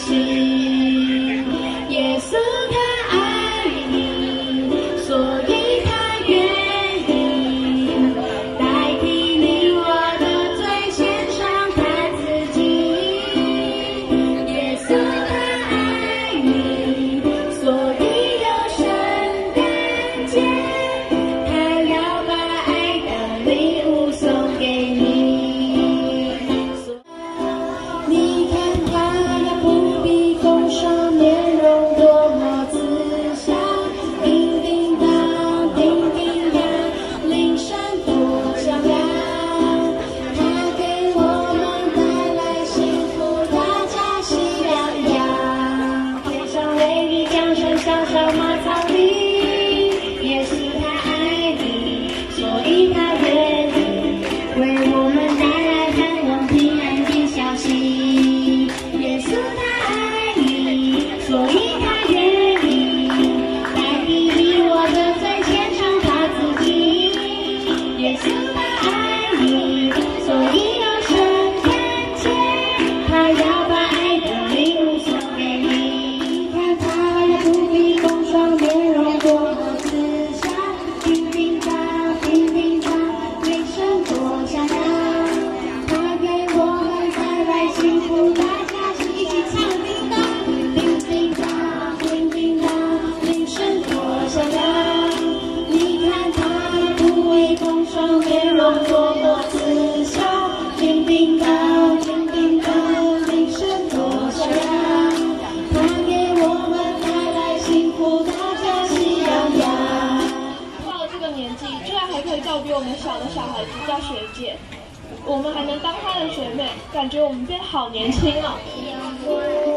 心。耶稣他爱你，所以他愿意代替你我的罪，献上他自己。耶稣他爱你，所以有圣诞节，他要把爱的礼物送给你。你看他那不必风霜，面容多么慈祥，叮叮当，叮叮当，铃声多响亮。他给我们带来幸福，大家喜洋洋。天上为你降生，小小马槽里，耶稣他爱你，所以他愿意为我们带来盼望，平安的消息。耶稣他爱你，所以他愿意代替你我的罪，献上他自己。耶稣他爱你，所以有圣诞节，他要把爱的礼物送给你。看他那不必风霜，面容多么慈祥，叮叮当，叮叮当，铃声多响亮。他给我们带来幸福，大家一起唱叮当，叮叮当，叮叮当，铃声多响亮。你看他不畏风霜，面容多么慈祥，叮叮当，叮叮当，铃声多响亮。他给我们带来幸福，大家喜洋洋。 到了这个年纪，居然还可以叫比我们小的小孩子叫学姐，我们还能当她的学妹，感觉我们变好年轻哦。